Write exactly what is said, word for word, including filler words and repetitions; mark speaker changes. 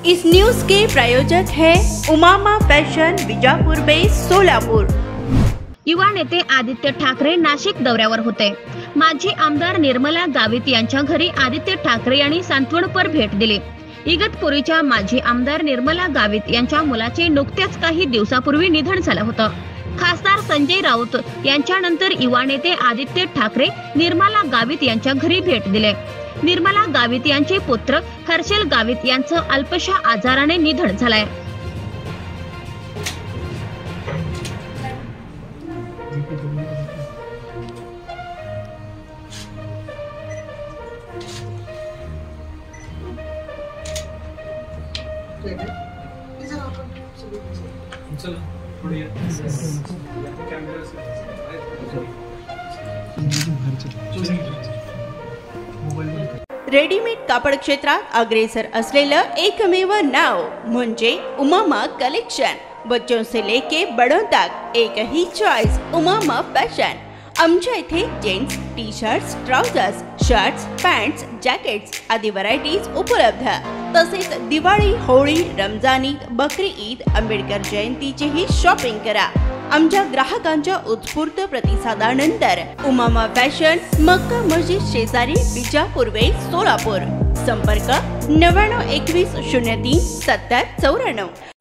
Speaker 1: इस news के प्रायोजक है उमामा फैशन बीजापुर बेस सोलापुर।
Speaker 2: युवा नेते आदित्य ठाकरे नाशिक दौऱ्यावर होते। माजी आमदार निर्मला गावित यांच्या घरी आदित्य ठाकरे यांनी सांत्वनपर भेट दिली। इगतपुरीच्या माजी आमदार निर्मला गावित यांच्या मुलाचे नुकत्याच काही दिवसापूर्वी निधन झालं होतं। खासदार संजय राऊत यांच्यानंतर युवा नेते आदित्य ठाकरे निर्मला गावित यांच्या घरी भेट दिले। निर्मला गावित यांचे पुत्र हर्षल गावित यांचं अल्पशा आजाराने निधन झालंय।
Speaker 1: रेडीमेड कापड क्षेत्रात अग्रेसर असलेलं एकमेव नाव म्हणजे उमामा कलेक्शन। बच्चों से लेके बड़ों तक एक ही चॉइस उमामा फैशन। आमच्या इथे gents T shirts, trousers, shirts, pants, jackets आदी व्हरायटीज उपलब्ध। तसेच दिवाळी, होळी, रमजान ईद, बकरी ईद, आंबेडकर जयंतीचीही शॉपिंग करा। आमच्या ग्राहकांच्या उत्स्फूर्त प्रतिसादानंतर उमामा फॅशन मक्का मस्जिद शेजारी बीजापुर वेस्ट सोलापूर। संपर्क नव्याण्णव एकवीस शून्य तीन सत्तर चौऱ्याण्णव।